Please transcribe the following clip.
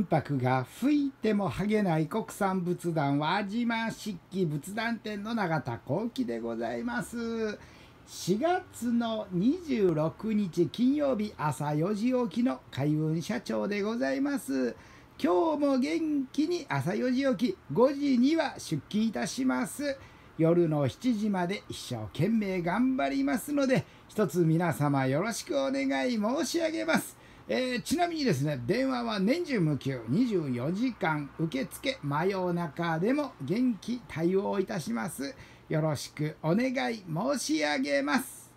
拍が吹いてもはげない国産仏壇輪島漆器仏壇店の永田幸喜でございます。4月の26日金曜日朝4時起きの海運社長でございます。今日も元気に朝4時起き5時には出勤いたします。夜の7時まで一生懸命頑張りますので、一つ皆様よろしくお願い申し上げます。ちなみにですね、電話は年中無休24時間受付、真夜中でも元気対応いたします。よろしくお願い申し上げます。